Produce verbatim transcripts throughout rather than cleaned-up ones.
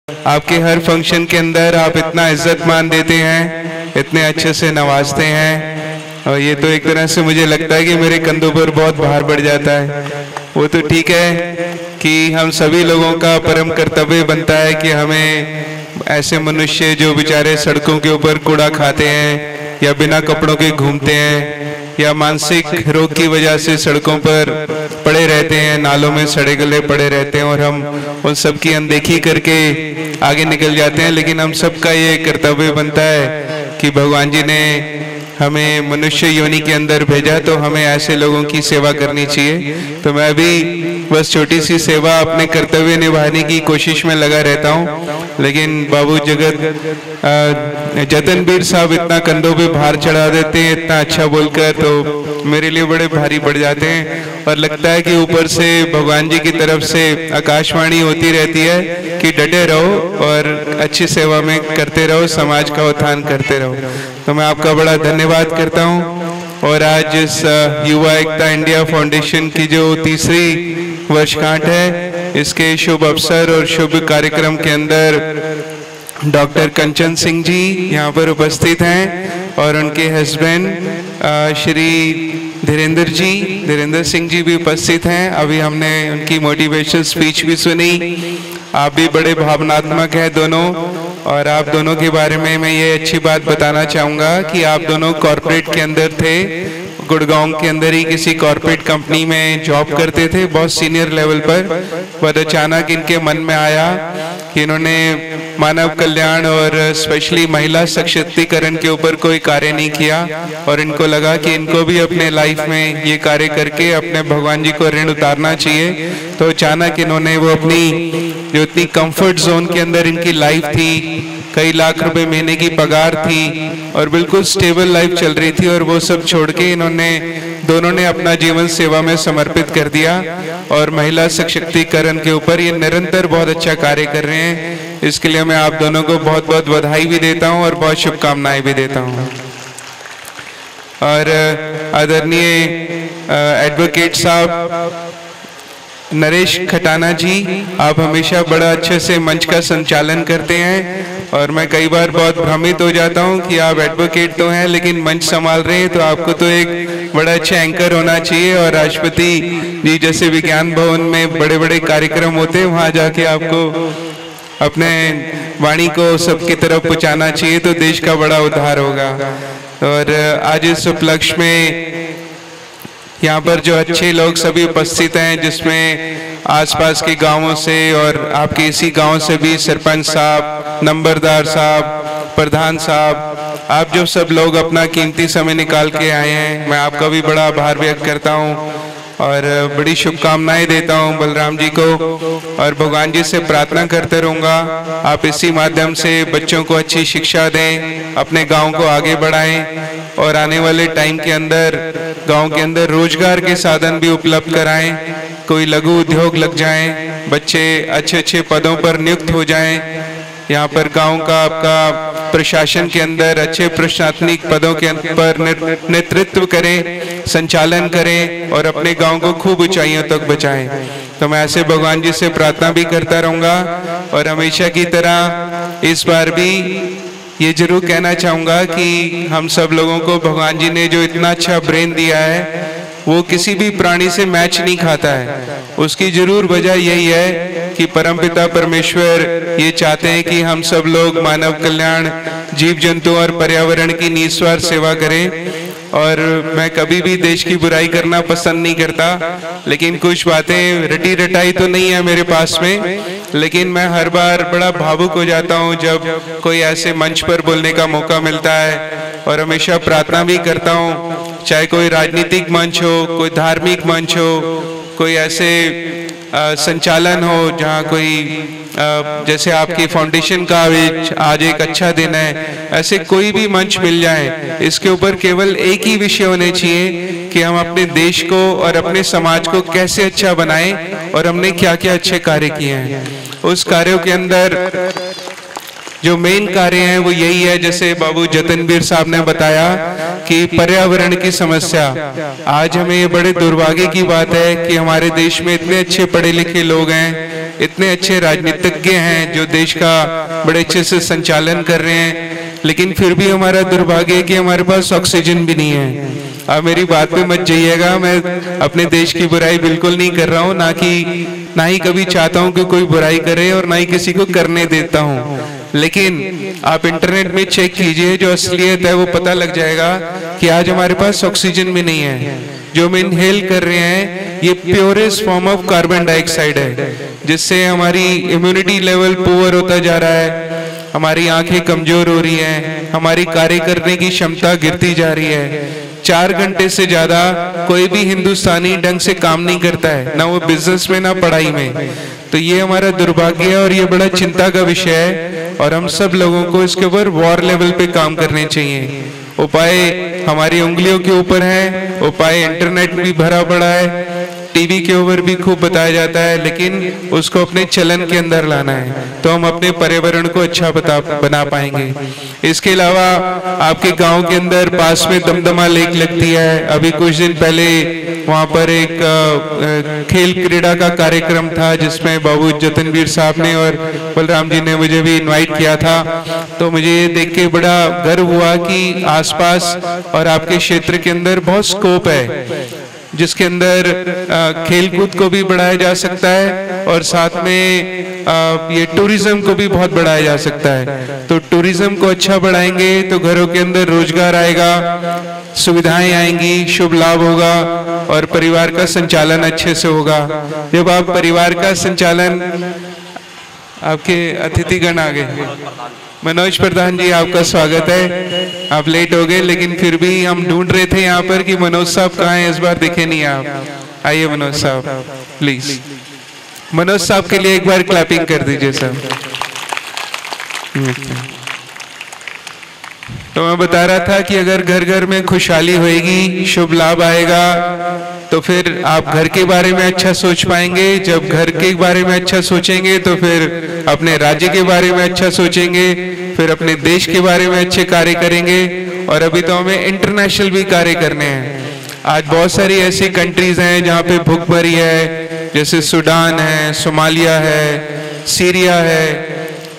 आपके हर फंक्शन के अंदर आप इतना इज्जत मान देते हैं, इतने अच्छे से नवाजते हैं, और ये तो एक तरह से मुझे लगता है कि मेरे कंधों पर बहुत भार बढ़ जाता है। वो तो ठीक है कि हम सभी लोगों का परम कर्तव्य बनता है कि हमें ऐसे मनुष्य जो बेचारे सड़कों के ऊपर कूड़ा खाते हैं या बिना कपड़ों के घूमते हैं या मानसिक रोग की वजह से सड़कों पर पड़े रहते हैं, नालों में सड़े गले पड़े रहते हैं, और हम उन सब की अनदेखी करके आगे निकल जाते हैं। लेकिन हम सबका ये कर्तव्य बनता है कि भगवान जी ने हमें मनुष्य योनि के अंदर भेजा, तो हमें ऐसे लोगों की सेवा करनी चाहिए। तो मैं भी बस छोटी सी सेवा अपने कर्तव्य निभाने की कोशिश में लगा रहता हूँ। लेकिन बाबू जगत जतनवीर साहब इतना कंधों पे भार चढ़ा देते हैं इतना अच्छा बोलकर, तो मेरे लिए बड़े भारी पड़ जाते हैं। और लगता है कि ऊपर से भगवान जी की तरफ से आकाशवाणी होती रहती है कि डटे रहो और अच्छी सेवा में करते रहो, समाज का उत्थान करते रहो। तो मैं आपका बड़ा धन्यवाद करता हूँ। और आज इस युवा एकता इंडिया फाउंडेशन की जो तीसरी वर्षगांठ है, इसके शुभ अवसर और शुभ कार्यक्रम के अंदर डॉक्टर कंचन सिंह जी यहाँ पर उपस्थित हैं और उनके हस्बैंड श्री धीरेन्द्र जी धीरेन्द्र सिंह जी भी उपस्थित हैं। अभी हमने उनकी मोटिवेशनल स्पीच भी सुनी। आप भी बड़े भावनात्मक हैं दोनों, और आप दोनों के बारे में मैं ये अच्छी बात बताना चाहूँगा कि आप दोनों कॉर्पोरेट के अंदर थे, गुड़गांव के अंदर ही किसी कॉर्पोरेट कंपनी में जॉब करते थे बहुत सीनियर लेवल पर। पर अचानक इनके मन में आया कि इन्होंने मानव कल्याण और स्पेशली महिला सशक्तिकरण के ऊपर कोई कार्य नहीं किया, और इनको लगा कि इनको भी अपने लाइफ में ये कार्य करके अपने भगवान जी को ऋण उतारना चाहिए। तो अचानक इन्होंने वो अपनी जो इतनी कंफर्ट जोन के अंदर इनकी लाइफ थी, कई लाख रुपए महीने की पगार थी और बिल्कुल स्टेबल लाइफ चल रही थी, और वो सब छोड़ के इन्होंने दोनों ने अपना जीवन सेवा में समर्पित कर दिया और महिला सशक्तिकरण के ऊपर ये निरंतर बहुत अच्छा कार्य कर रहे हैं। इसके लिए मैं आप दोनों को बहुत बहुत बधाई भी देता हूं और बहुत शुभकामनाएं भी देता हूं। और आदरणीय एडवोकेट साहब नरेश खटाना जी, आप हमेशा बड़ा अच्छे से मंच का संचालन करते हैं, और मैं कई बार बहुत भ्रमित हो जाता हूं कि आप एडवोकेट तो हैं लेकिन मंच संभाल रहे हैं, तो आपको तो एक बड़ा अच्छा एंकर होना चाहिए। और राष्ट्रपति जी जैसे विज्ञान भवन में बड़े बड़े कार्यक्रम होते हैं, वहां जाके आपको अपने वाणी को सबकी तरफ पहुंचाना चाहिए, तो देश का बड़ा उद्धार होगा। और आज इस उपलक्ष्य में यहाँ पर जो अच्छे लोग सभी उपस्थित हैं, जिसमें आसपास के गांवों से और आपके इसी गांव से भी सरपंच साहब, नंबरदार साहब, प्रधान साहब, आप जो सब लोग अपना कीमती समय निकाल के आए हैं, मैं आपका भी बड़ा आभार व्यक्त करता हूँ और बड़ी शुभकामनाएं देता हूं बलराम जी को, और भगवान जी से प्रार्थना करते रहूंगा आप इसी माध्यम से बच्चों को अच्छी शिक्षा दें, अपने गांव को आगे बढ़ाएं और आने वाले टाइम के अंदर गांव के अंदर रोजगार के साधन भी उपलब्ध कराएं, कोई लघु उद्योग लग जाएं, बच्चे अच्छे अच्छे पदों पर नियुक्त हो जाएं, यहाँ पर गांव का आपका प्रशासन के अंदर अच्छे प्रशासनिक पदों के पर नेतृत्व करें, संचालन करें और अपने गांव को खूब ऊंचाइयों तक बचाएं। तो मैं ऐसे भगवान जी से प्रार्थना भी करता रहूंगा, और हमेशा की तरह इस बार भी ये जरूर कहना चाहूंगा कि हम सब लोगों को भगवान जी ने जो इतना अच्छा ब्रेन दिया है, वो किसी भी प्राणी से मैच नहीं खाता है। उसकी जरूर वजह यही है कि परमपिता परमेश्वर ये चाहते हैं कि हम सब लोग मानव कल्याण, जीव जंतु और पर्यावरण की निस्वार्थ सेवा करें। और मैं कभी भी देश की बुराई करना पसंद नहीं करता, लेकिन कुछ बातें रटी रटाई तो नहीं है मेरे पास में, लेकिन मैं हर बार बड़ा भावुक हो जाता हूं जब कोई ऐसे मंच पर बोलने का मौका मिलता है। और हमेशा प्रार्थना भी करता हूं, चाहे कोई राजनीतिक मंच हो, कोई धार्मिक मंच हो, कोई ऐसे आ, संचालन हो जहाँ कोई आ, जैसे आपकी फाउंडेशन का आज एक अच्छा दिन है, ऐसे कोई भी मंच मिल जाए, इसके ऊपर केवल एक ही विषय होने चाहिए कि हम अपने देश को और अपने समाज को कैसे अच्छा बनाएं और हमने क्या क्या अच्छे कार्य किए हैं। उस कार्यों के अंदर जो मेन कार्य है वो यही है, जैसे बाबू जतनवीर साहब ने बताया कि पर्यावरण की समस्या। आज हमें ये बड़े दुर्भाग्य की बात है कि हमारे देश में इतने अच्छे पढ़े लिखे लोग हैं, इतने अच्छे राजनीतिज्ञ हैं जो देश का बड़े अच्छे से संचालन कर रहे हैं, लेकिन फिर भी हमारा दुर्भाग्य है कि हमारे पास ऑक्सीजन भी नहीं है। आप मेरी बात पे मत जाइएगा, मैं अपने देश की बुराई बिल्कुल नहीं कर रहा हूँ, ना कि ना ही कभी चाहता हूँ कि कोई बुराई करे और ना ही किसी को करने देता हूँ। लेकिन आप इंटरनेट में चेक कीजिए, जो असलियत है वो पता लग जाएगा कि आज हमारे पास ऑक्सीजन भी नहीं है। जो हम इनहेल कर रहे हैं ये purest form of carbon dioxide है, जिससे हमारी इम्यूनिटी लेवल पुअर होता जा रहा है, हमारी आंखें कमजोर हो रही हैं, हमारी कार्य करने की क्षमता गिरती जा रही है। चार घंटे से ज्यादा कोई भी हिंदुस्तानी ढंग से काम नहीं करता है, ना वो बिजनेस में ना पढ़ाई में। तो ये हमारा दुर्भाग्य है और ये बड़ा चिंता का विषय है, और हम सब लोगों को इसके ऊपर वॉर लेवल पे काम करने चाहिए। उपाय हमारी उंगलियों के ऊपर है, उपाय इंटरनेट भी भरा पड़ा है, टीवी के ऊपर भी खूब बताया जाता है, लेकिन उसको अपने चलन के अंदर लाना है तो हम अपने पर्यावरण को अच्छा बता बना पाएंगे। इसके अलावा आपके गांव के अंदर पास में दमदमा लेक लगती है। अभी कुछ दिन पहले वहां पर एक खेल क्रीड़ा का कार्यक्रम था, जिसमें बाबू जतनवीर साहब ने और बलराम जी ने मुझे भी इनवाइट किया था। तो मुझे ये देख के बड़ा गर्व हुआ कि आसपास और आपके क्षेत्र के अंदर बहुत स्कोप है, जिसके अंदर खेल कूद को भी बढ़ाया जा सकता है और साथ में आ, ये टूरिज्म को भी बहुत बढ़ाया जा सकता है। तो टूरिज्म को अच्छा बढ़ाएंगे तो घरों के अंदर रोजगार आएगा, सुविधाएं आएंगी, शुभ लाभ होगा और परिवार का संचालन अच्छे से होगा। जब आप परिवार का संचालन, आपके अतिथिगण आ गए, मनोज प्रधान जी आपका स्वागत है। आप लेट हो गए, लेकिन फिर भी हम ढूंढ रहे थे यहाँ पर कि मनोज साहब कहाँ हैं, इस बार दिखे नहीं आप। आइए मनोज साहब प्लीज। मनोज साहब के लिए एक बार क्लैपिंग कर दीजिए सर। तो मैं बता रहा था कि अगर घर घर में खुशहाली होएगी, शुभ लाभ आएगा, तो फिर आप घर के बारे में अच्छा सोच पाएंगे। जब घर के बारे में अच्छा सोचेंगे तो फिर अपने राज्य के बारे में अच्छा सोचेंगे, फिर अपने देश के बारे में अच्छे कार्य करेंगे। और अभी तो हमें इंटरनेशनल भी कार्य करने हैं। आज बहुत सारी ऐसी कंट्रीज हैं जहाँ पे भूखमरी है, जैसे सूडान है, सोमालिया है, सीरिया है,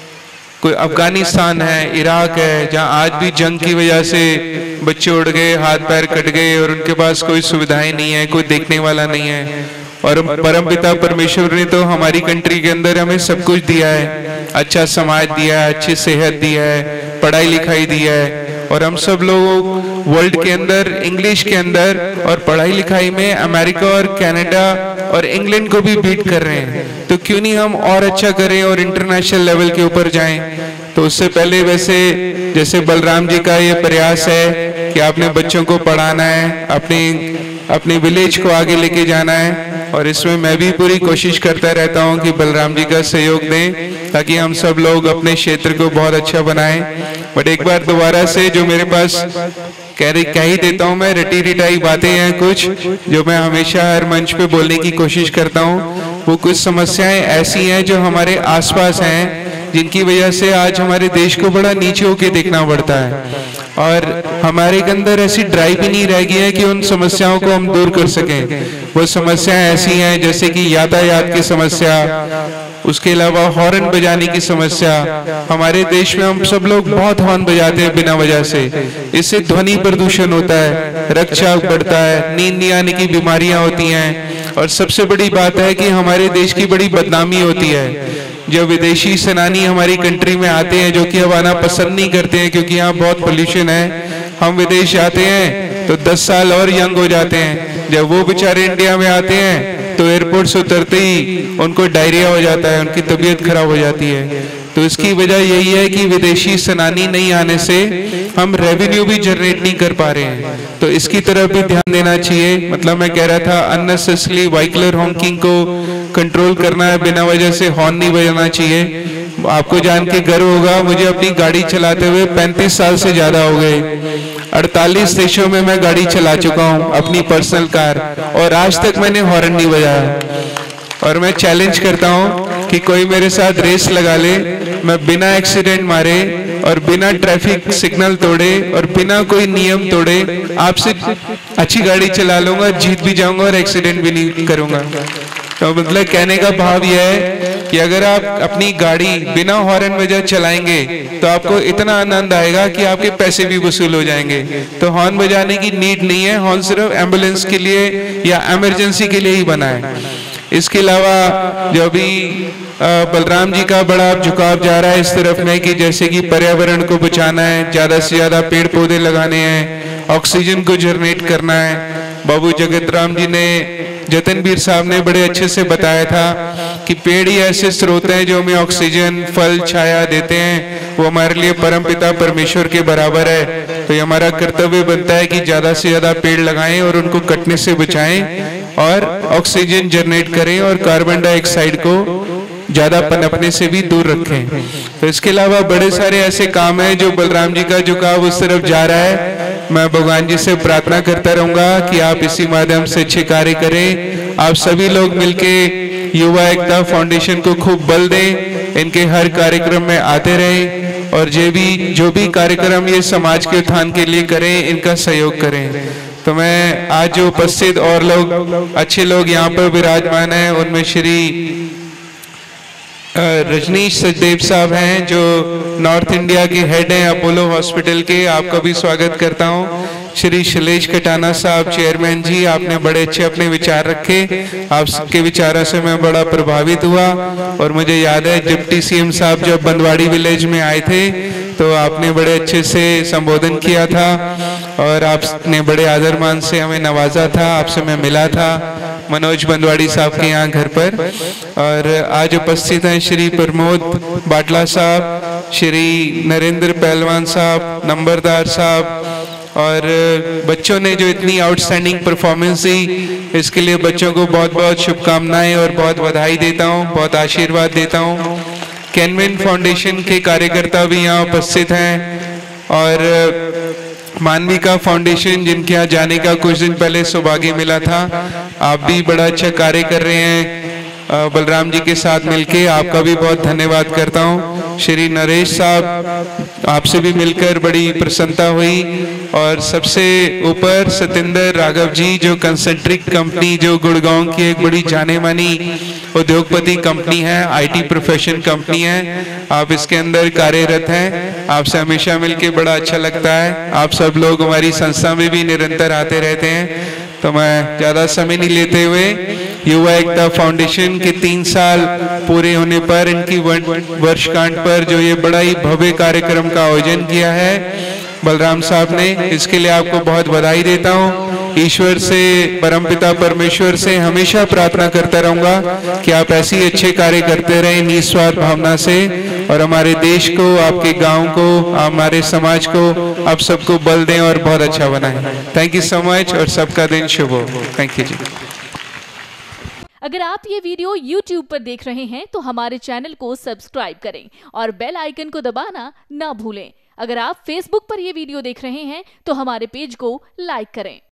कोई अफगानिस्तान है, इराक है, जहाँ आज भी जंग की वजह से बच्चे उड़ गए, हाथ पैर कट गए और उनके पास कोई सुविधाएं नहीं है, कोई देखने वाला नहीं है। और परमपिता परमेश्वर ने तो हमारी कंट्री के अंदर हमें सब कुछ दिया है, अच्छा समाज दिया है, अच्छी सेहत दिया है, पढ़ाई लिखाई दिया है, और हम सब लोग वर्ल्ड के अंदर, इंग्लिश के अंदर और पढ़ाई लिखाई में अमेरिका और कनाडा और इंग्लैंड को भी बीट कर रहे हैं। तो क्यों नहीं हम और अच्छा करें और इंटरनेशनल लेवल के ऊपर जाएं। तो उससे पहले वैसे जैसे बलराम जी का ये प्रयास है कि आपने बच्चों को पढ़ाना है, अपनी अपने विलेज को आगे लेके जाना है, और इसमें मैं भी पूरी कोशिश करता रहता हूं कि बलराम जी का सहयोग दें ताकि हम सब लोग अपने क्षेत्र को बहुत अच्छा बनाएं। बट एक बार दोबारा से जो मेरे पास कह रही कह ही देता हूं, मैं रटी रिटाई बातें हैं कुछ जो मैं हमेशा हर मंच पे बोलने की कोशिश करता हूं। वो कुछ समस्याएं ऐसी हैं जो हमारे आसपास हैं, जिनकी वजह से आज हमारे देश को बड़ा नीचे होके देखना पड़ता है, और हमारे के अंदर ऐसी ड्राइव ही नहीं रह गई है कि उन समस्याओं को हम दूर कर सकें। वो समस्याएं ऐसी हैं जैसे कि यातायात की समस्या, उसके अलावा हॉर्न बजाने की समस्या। हमारे देश में हम सब लोग बहुत हॉर्न बजाते हैं बिना वजह से, इससे ध्वनि प्रदूषण होता है, रक्तचाप बढ़ता है, नींद नहीं आने की बीमारियां होती हैं, और सबसे बड़ी बात है कि हमारे देश की बड़ी बदनामी होती है। जो विदेशी सेनानी हमारी कंट्री में आते हैं, जो कि अब आना पसंद नहीं करते हैं क्योंकि यहाँ बहुत पोल्यूशन है, हम विदेश जाते हैं तो दस साल और यंग हो जाते हैं। जब वो बेचारे इंडिया में आते हैं तो एयरपोर्ट से उतरते ही उनको डायरिया हो जाता है, उनकी तबीयत खराब हो जाती है। तो इसकी वजह यही है कि विदेशी सेनानी नहीं आने से हम रेवेन्यू भी जनरेट नहीं कर पा रहे हैं। तो इसकी तरफ भी ध्यान देना चाहिए। मतलब मैं कह रहा था अननेसेसरी व्हीकलर हॉकिंग को कंट्रोल करना है, बिना वजह से हॉर्न नहीं बजाना चाहिए। आपको जान के गर्व होगा, मुझे अपनी गाड़ी चलाते हुए पैंतीस साल से ज्यादा हो गए। अड़तालीस देशों में मैं गाड़ी चला चुका हूँ अपनी पर्सनल कार, और आज तक मैंने हॉर्न नहीं बजाया। और मैं चैलेंज करता हूँ कि कोई मेरे साथ रेस लगा ले, मैं बिना एक्सीडेंट मारे और बिना ट्रैफिक सिग्नल तोड़े और बिना कोई नियम तोड़े आपसे अच्छी गाड़ी चला लूंगा, जीत भी जाऊंगा और एक्सीडेंट भी नहीं करूंगा। तो मतलब कहने का भाव यह है कि अगर आप अपनी गाड़ी बिना हॉर्न बजा चलाएंगे तो आपको इतना आनंद आएगा कि आपके पैसे भी वसूल हो जाएंगे। तो हॉर्न बजाने की नीड नहीं है, हॉर्न सिर्फ एम्बुलेंस के लिए या इमरजेंसी के लिए ही बना है। इसके अलावा जो भी बलराम जी का बड़ा झुकाव जा रहा है इस तरफ में कि जैसे कि पर्यावरण को बचाना है, ज्यादा से ज्यादा पेड़ पौधे लगाने हैं, ऑक्सीजन को जनरेट करना है। बाबू जगत राम जी ने, जतनवीर साहब ने बड़े अच्छे से बताया था कि पेड़ ही ऐसे स्रोत हैं जो हमें ऑक्सीजन, फल, छाया देते हैं। वो हमारे लिए परमपिता परमेश्वर के बराबर है। तो ये हमारा कर्तव्य बनता है कि ज्यादा से ज्यादा पेड़ लगाएं और उनको कटने से बचाएं और ऑक्सीजन जनरेट करें और कार्बन डाइऑक्साइड को ज्यादा पनपने से भी दूर रखें। तो इसके अलावा बड़े सारे ऐसे काम हैं जो बलराम जी का झुकाव उस तरफ जा रहा है। मैं भगवान जी से प्रार्थना करता रहूंगा कि आप इसी माध्यम से अच्छे कार्य करें। आप सभी लोग मिलके युवा एकता फाउंडेशन को खूब बल दें, इनके हर कार्यक्रम में आते रहें और जो भी जो भी कार्यक्रम ये समाज के उत्थान के लिए करें, इनका सहयोग करें। तो मैं आज जो उपस्थित और लोग अच्छे लोग यहाँ पर विराजमान हैं, उनमें श्री रजनीश सचदेव साहब हैं जो नॉर्थ इंडिया के हेड हैं अपोलो हॉस्पिटल के, आपका भी स्वागत करता हूं। श्री शैलेश कटाना साहब चेयरमैन जी, आपने बड़े अच्छे अपने विचार रखे, आपके विचारों से मैं बड़ा प्रभावित हुआ। और मुझे याद है डिप्टी सीएम साहब जब बंदवाड़ी विलेज में आए थे तो आपने बड़े अच्छे से संबोधन किया था और आपने बड़े आदर मान से हमें नवाजा था। आपसे मैं मिला था मनोज बंदवाड़ी साहब के यहाँ घर पर। और आज उपस्थित हैं श्री प्रमोद बाटला साहब, श्री नरेंद्र पहलवान साहब, नंबरदार साहब। और बच्चों ने जो इतनी आउटस्टैंडिंग परफॉर्मेंस दी, इसके लिए बच्चों को बहुत बहुत शुभकामनाएं और बहुत बधाई देता हूं, बहुत आशीर्वाद देता हूं। कैनविन फाउंडेशन के कार्यकर्ता भी यहाँ उपस्थित हैं और मानविका फाउंडेशन, जिनके यहाँ जाने का कुछ दिन पहले सौभाग्य मिला था। आप भी बड़ा अच्छा कार्य कर रहे हैं बलराम जी के साथ मिलके, आपका भी बहुत धन्यवाद करता हूँ। श्री नरेश साहब, आपसे भी मिलकर बड़ी प्रसन्नता हुई। और सबसे ऊपर सतेंद्र राघव जी, जो कंसेंट्रिक कंपनी, जो गुड़गांव की एक बड़ी जाने मानी उद्योगपति कंपनी है, आईटी प्रोफेशन कंपनी है, आप इसके अंदर कार्यरत हैं। आपसे हमेशा मिलके बड़ा अच्छा लगता है। आप सब लोग हमारी संस्था में भी निरंतर आते रहते हैं। तो मैं ज्यादा समय नहीं लेते हुए युवा एकता फाउंडेशन के तीन साल पूरे होने पर, इनकी वर्षगांठ पर जो ये बड़ा ही भव्य कार्यक्रम का आयोजन किया है बलराम साहब ने, इसके लिए आपको बहुत बधाई देता हूँ। ईश्वर से, परमपिता परमेश्वर से हमेशा प्रार्थना करता रहूंगा कि आप ऐसे ही अच्छे कार्य करते रहें निस्वार्थ भावना से और हमारे देश को, आपके गांव को, हमारे समाज को, आप सबको बल दें और बहुत अच्छा बनाएं। थैंक यू सो मच और सबका दिन शुभ हो। थैंक यू जी। अगर आप ये वीडियो यूट्यूब पर देख रहे हैं तो हमारे चैनल को सब्सक्राइब करें और बेल आइकन को दबाना ना भूलें। अगर आप फेसबुक पर ये वीडियो देख रहे हैं तो हमारे पेज को लाइक करें।